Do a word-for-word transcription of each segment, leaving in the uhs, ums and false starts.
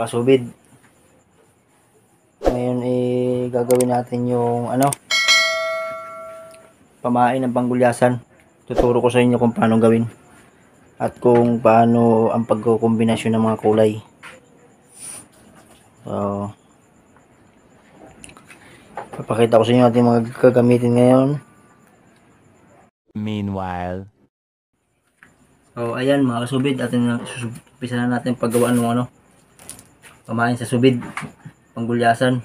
mga kasubid. Ngayon eh gagawin natin yung ano, pamain ng panggulyasan. Tuturo ko sa inyo kung paano gawin at kung paano ang pagkokombinasyon ng mga kulay. So, papakita ko sa inyo ating mga gagamitin ngayon. Meanwhile, so ayan mga kasubid, atin umpisa na natin paggawa ng ano, pamain sa subid, panggulyasan.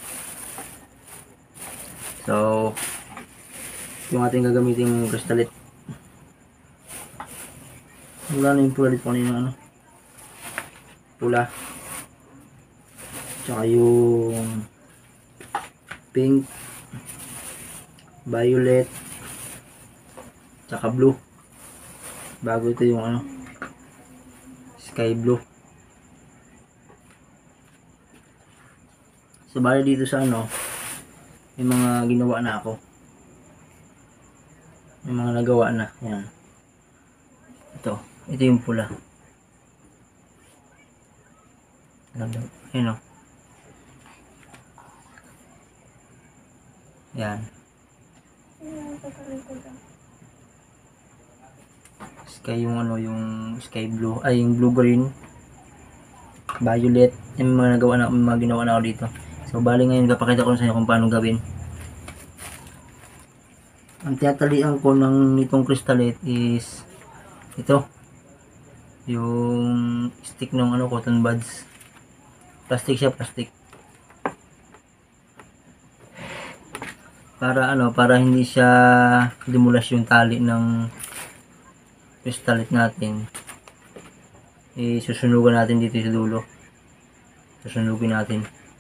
So, yung ating gagamitin kristalit. Wala na yung pula dito kanina, ano, pula, tsaka yung pink, violet, tsaka blue. Bago ito yung ano, sky blue. So bali dito sa ano, may mga ginawa na ako, may mga nagawa na. Yan, ito ito yung pula. Ayun o, yan, sky yung ano, yung sky blue, ay yung blue green, violet. Yung mga nagawa na, mga ginawa na ako dito. So bali ngayon papakita ko sa inyo kung paano gawin. Ang tinatalian ko ng nitong kristalit is ito, yung stick ng ano, cotton buds. Plastic siya, plastic. Para ano, para hindi siya dumulas yung tali ng kristalit natin. Isusunugan natin dito sa dulo. Susunugin natin.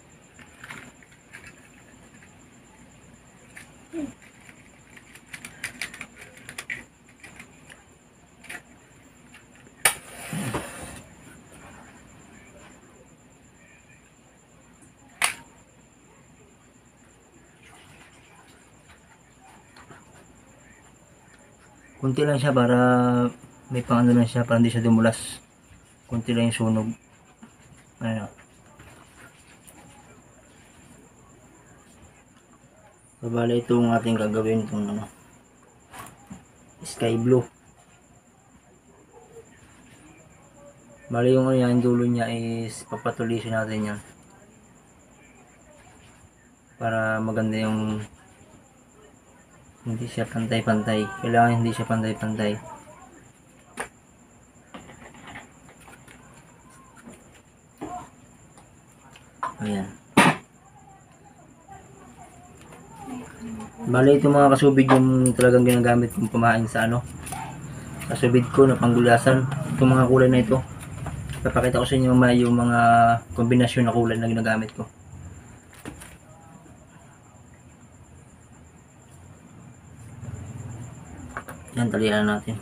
Kunti lang siya para may pang ano lang siya, para hindi siya dumulas. Kunti lang yung sunog. Ano. So, bala ito ang ating gagawin, itong ano, sky blue. Bala yung ano yan, dulo niya is papatulisin natin yan para maganda yung, hindi siya pantay-pantay. Kailangan hindi siya pantay-pantay. Ayan. Bale ito mga kasubid yung talagang ginagamit kong pamain sa ano, kasubid ko na panggulyasan. Itong mga kulay na ito, papakita ko sa inyo mamaya yung mga kombinasyon na kulay na ginagamit ko. Yan, talian natin.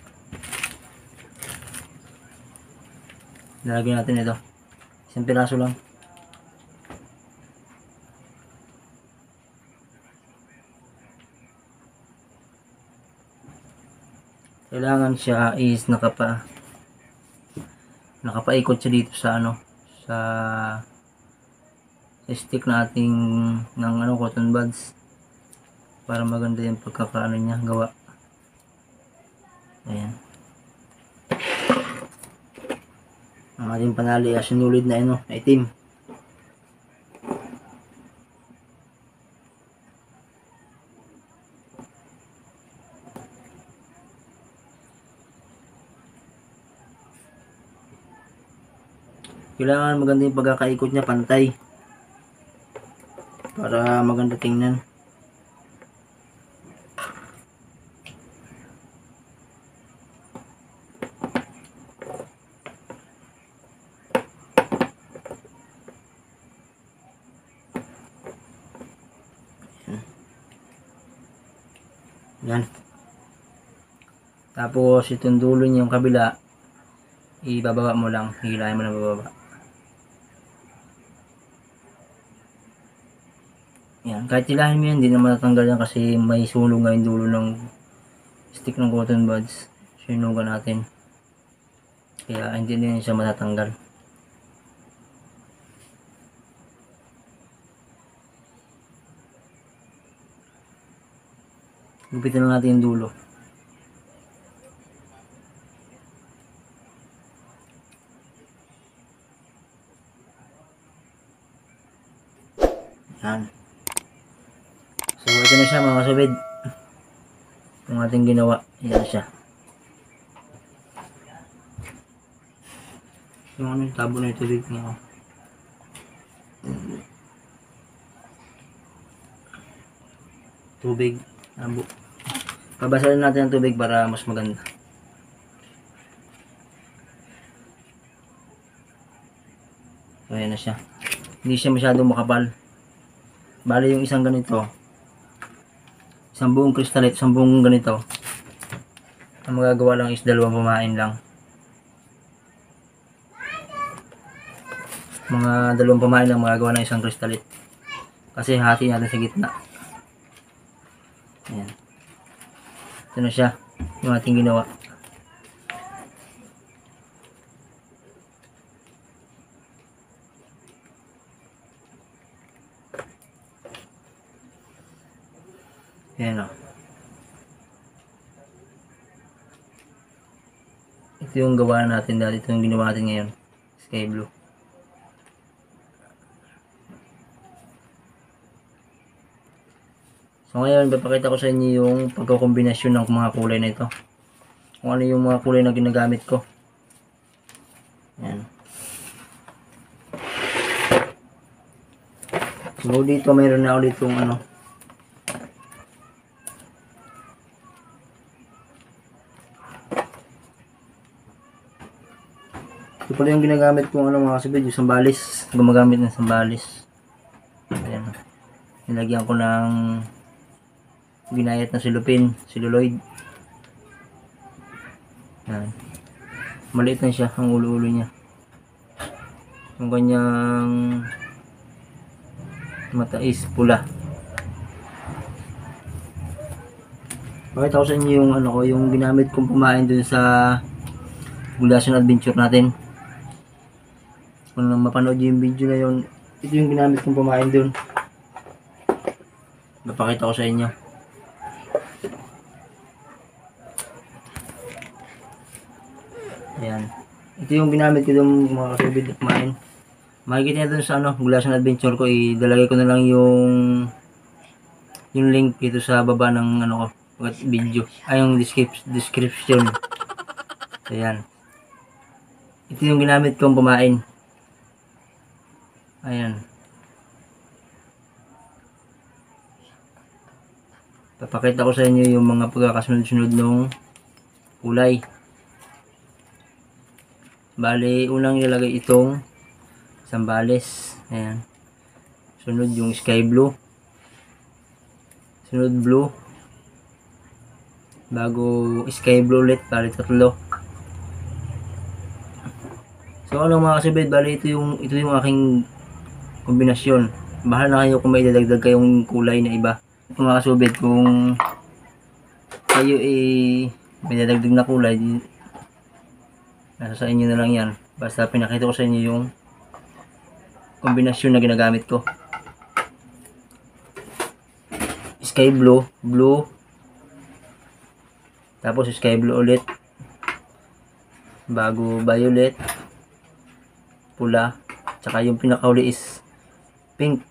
Lalagyan natin ito, isang piraso lang. Kailangan siya is nakapa nakapaikot siya dito sa ano, sa, sa stick na ating ng ano, cotton buds, para maganda yung pagkakaano niya, gawa. Ayan. Ang ating panali ay sinulid na ano, na itim. Kailangan maganda yung pagkakaikot niya, pantay, para maganda tingnan. Yan. Tapos itong dulo niya, yung kabila, ibababa mo lang, hilahin mo lang bababa. Yan, kahit hilahin mo yan, hindi na matatanggal yan kasi may sulong nga yung dulo ng stick ng cotton buds. Sinugan natin, kaya hindi na siya matatanggal. Gupitin lang natin yung dulo. Yan. So ito na siya mga kasubid. Yung ating ginawa. Yan siya. Yung ano yung tabo na yung tubig niya. Tubig. Abo. Pabasahin natin ang tubig para mas maganda. So ayan na siya. Hindi siya masyadong makapal. Bali yung isang ganito, isang buong crystallite, isang buong ganito, ang magagawa lang is dalawang pamain lang. Mga dalawang pamain lang magagawa ng isang crystallite. Kasi hati natin sa gitna. Ayan. Ito na siya, yung ating ginawa. Ayan o. Ito yung gawa natin dati. Ito yung ginawa natin ngayon. Sky blue. So ngayon, papakita ko sa inyo yung pagkakombinasyon ng mga kulay na ito. Kung ano yung mga kulay na ginagamit ko. Ayan. So dito mayroon na ako dito yung ano. Ito pala yung ginagamit kong ano mga kasubid, yung sambalis. Gumagamit ng sambalis. Ayan. Nilagyan ko ng ginayat na silupin, celluloid. Ayan. Maliit na siya ang ulo-ulo niya. Yung kanyang mata is pula. Pakita ko sa inyo yung ano ko, yung ginamit kong pumain dun sa Gulasan Adventure natin. Kung mapanood yung video na yun, ito yung ginamit kong pumain dun. Papakita ko sa inyo. Ayan. Ito yung ginamit ko dun mga kasubid na kumain. Makikita nyo dun sa ano, Gulasan Adventure ko. Idalagay ko na lang yung yung link dito sa baba ng ano ko, video. Ay, yung description. Ayan. Ito yung ginamit kong pumain. Ayan. Papakita ko sa inyo yung mga pagkakasunod-sunod ng kulay. Bali, unang ilagay itong sambales. Ayan. Sunod yung sky blue. Sunod blue. Bago sky blue ulit. Bali, tatlo. So, ano mga kasubid, bali ito yung, ito yung aking kombinasyon. Bahala na kayo kung may dadagdag kayong kulay na iba. Ito mga kasubid, kung kayo eh, may dadagdag na kulay, nasa sa inyo na lang yan. Basta pinakita ko sa inyo yung kombinasyon na ginagamit ko. Sky blue, blue, tapos sky blue ulit, bago violet, pula, tsaka yung pinakauli is pink.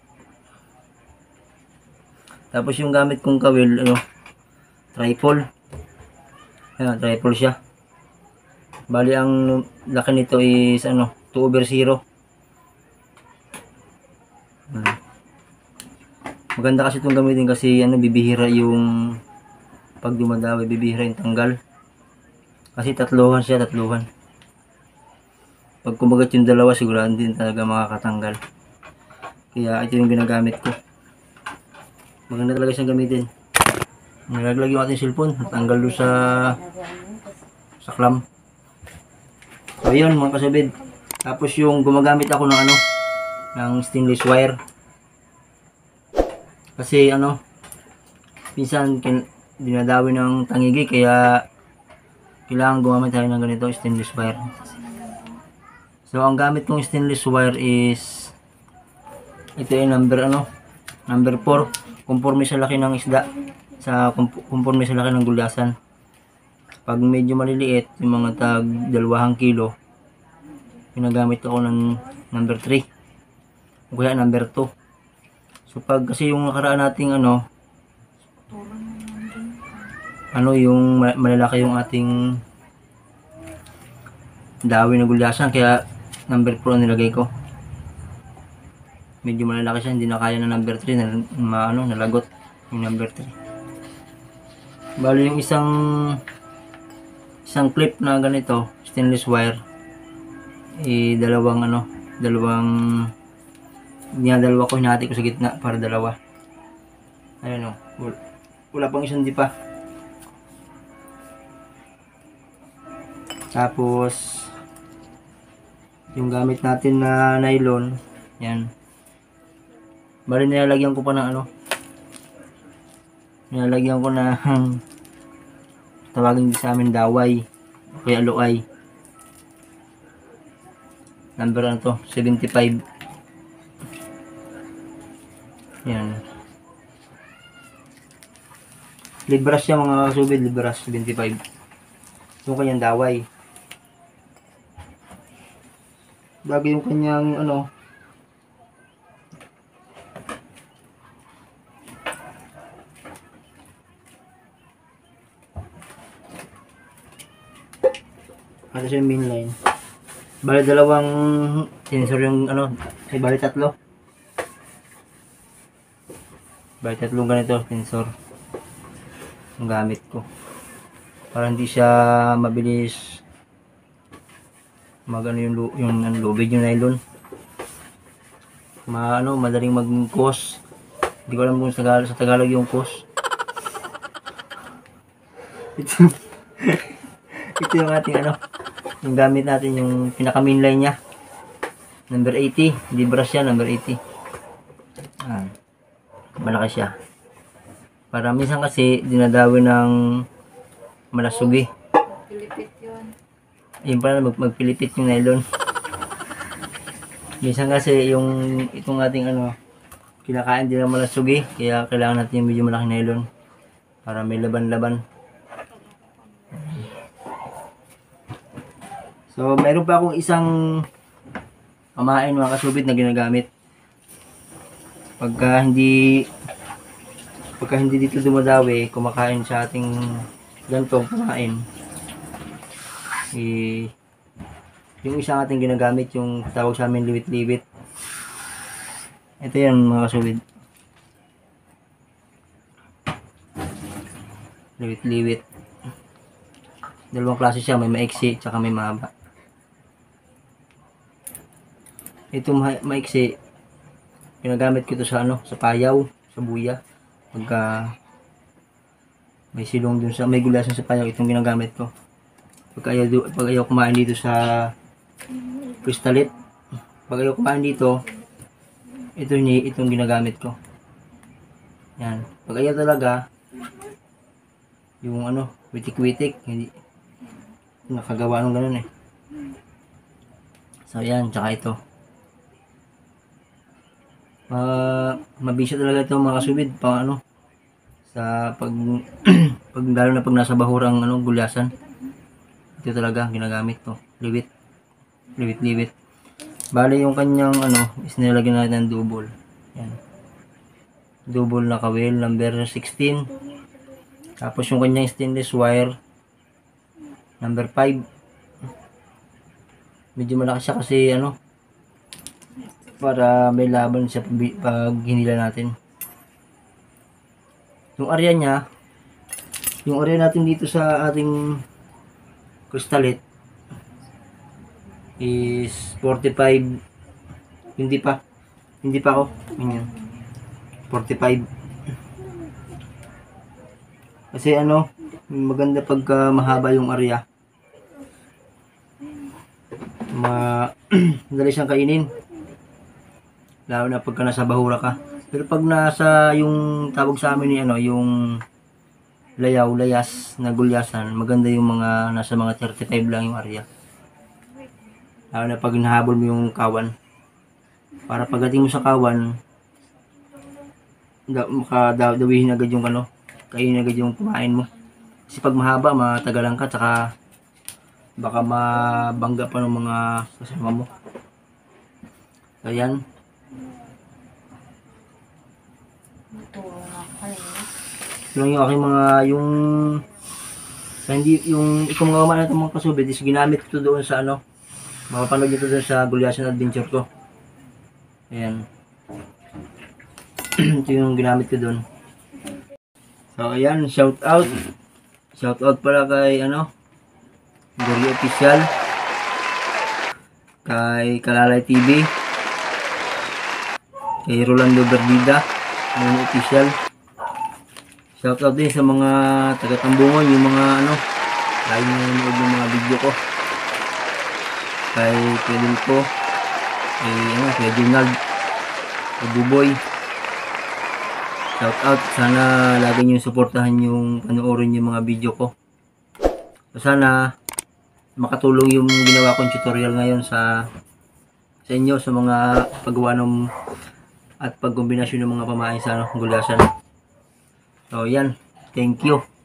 Tapos yung gamit kong kawil, ano, triple. Ayan, triple siya. Bali ang laki nito is ano, two over zero. Hmm. Maganda kasi itong gamitin kasi ano, bibihira yung pag dumadawi, bibihira yung tanggal. Kasi tatluhan siya, tatluhan. Pag kumagat yung dalawa, sigurado din talaga makakatanggal. Kaya ito yung ginagamit ko. Maganda talaga siyang gamitin. Nilaglag yung ating cellphone, natanggal doon sa sa clamp. So yun mga kasubid. Tapos yung gumagamit ako ng ano, ng stainless wire. Kasi ano, pinsan dinadawi ng tangigi, kaya kailangan gumamit tayo ng ganito, stainless wire. So ang gamit kong stainless wire is ito yung number ano, number four, conforme sa laki ng isda. sa kump- kumpurme sa laki ng gulyasan. Pag medyo maliliit, yung mga tag dalawang kilo, ginagamit ako ng number three o kaya number two. So pag kasi yung nakaraan nating ano, ano yung ma- malalaki yung ating dawi na gulyasan, kaya number four ang nilagay ko. Medyo malalaki siya, hindi na kaya na number three na maano, nalagot yung number three. Bali yung isang isang clip na ganito, stainless wire, eh dalawang ano, dalawang dalawa ko, hinati ko sa gitna para dalawa. Ayun o, wala, wala pang isang di pa. Tapos yung gamit natin na nylon, yan. Bali nilalagyan ko pa ng ano, nilalagyan ko na tawagin sa amin daway o kaya luay. Number ano to, seventy-five. Yan. Libras siya mga kasubid, libras seventy-five. Yung kanyang daway. Bago yung kanyang ano, ano siya yung main line. Bali dalawang sensor yung ano, ay bali tatlo. Bali tatlong ganito sensor ang gamit ko. Para hindi siya mabilis magano yung yung ano, lubid yung nylon. Ma ano, madaling mag-cause. Hindi ko alam kung sa Tagalog, sa Tagalog yung cause. Ito, ito yung ating ano, yung gamit natin, yung pinaka main line niya. Number eighty, di brush siya, number eighty. Ah, malaki siya. Para minsan kasi dinadawi ng malasugi. Pilipit yun. Ayun pala, mag magpilipit yung nylon. Minsan kasi yung itong ating ano, kinakain din ng malasugi, kaya kailangan natin yung medyo malaking nylon para may laban-laban. So meron pa akong isang pamain mga kasubit na ginagamit. Pagka hindi pagka hindi dito dumadawi, kumakain sa ating gantong pamain. Eh, yung isang ating ginagamit, yung tawag sa amin liwit-liwit. Ito yan mga kasubid. Liwit-liwit. Dalawang klase siya, may maiksi tsaka may mahaba. Ito ma maiksi, ginagamit ko ito sa ano, sa payaw, sa buya. Pagka may silong dun sa, may gulasan sa payaw, itong ginagamit ko. Pag ayaw, pag ayaw kumain dito sa kristalit, pag ayaw kumain dito, ito ni itong ginagamit ko. Yan. Pag ayaw talaga, yung ano, witik-witik, hindi nakagawa ng ganun eh. So yan, tsaka ito. Uh, mabisa talaga ito mga kasubid, pang ano, sa pag, pag lalo na pag nasa bahurang ano, gulyasan. Ito talaga ginagamit to, liwit, liwit, liwit. Bali yung kanyang ano, is nilagyan natin ng double. Yan. Double na kawil, number sixteen. Tapos yung kanyang stainless wire, number five. Medyo malaki siya kasi ano, para may laban siya pag hinila natin. Yung area niya, yung area natin dito sa ating kristalit is forty-five. Hindi pa. Hindi pa ako. Ganyan. forty-five. Kasi ano, maganda pagka mahaba yung area. Ma madali siyang kainin. Lalo na pagka nasa bahura ka. Pero pag nasa yung tawag sa amin ni ano, yung layaw, layas na gulyasan, maganda yung mga nasa mga thirty-five lang yung area. Lalo na pag nahabol mo yung kawan. Para pagdating mo sa kawan, da, makadawihin agad yung ano, kayo na agad yung kumain mo. Kasi pag mahaba, matagalan ka, tsaka baka mabangga pa ng mga kasama mo. Ayan. Turo na kanina. Yung yung aking mga, yung, hindi, yung, itong mga mga itong mga kasubid, is ginamit ko doon sa ano, makapanood nyo doon sa Gulyasan Adventure ko. Ayan. Ito yung ginamit ko doon. So, ayan, shout out. Shout out pala kay, ano, Gary Official, kay Kalalay T V, kay Rolando Berdida, Mono Official. Shout out din sa mga taga-Tambungon, yung mga ano, lagi nanonood ng mga video ko. Kay Kedil ko, kay ano, kay Donald, kay Buboy. Shout out, sana lagi niyo suportahan yung panoorin yung mga video ko. So, sana makatulong yung ginawa kong tutorial ngayon sa sa inyo sa mga paggawa ng at pagkombinasyon ng mga pamain sa ano, gulasan. So yan, thank you.